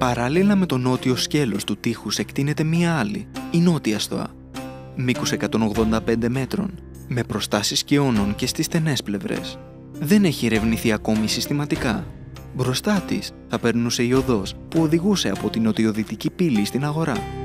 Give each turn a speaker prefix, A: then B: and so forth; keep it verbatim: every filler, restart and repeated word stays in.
A: Παράλληλα με το νότιο σκέλος του τείχους εκτείνεται μία άλλη, η Νότια Στοά, μήκους εκατόν ογδόντα πέντε μέτρων, με προστάσεις σκιώνων και στις στενές πλευρές. Δεν έχει ερευνηθεί ακόμη συστηματικά. Μπροστά της θα περνούσε η οδός που οδηγούσε από την νοτιοδυτική πύλη στην αγορά.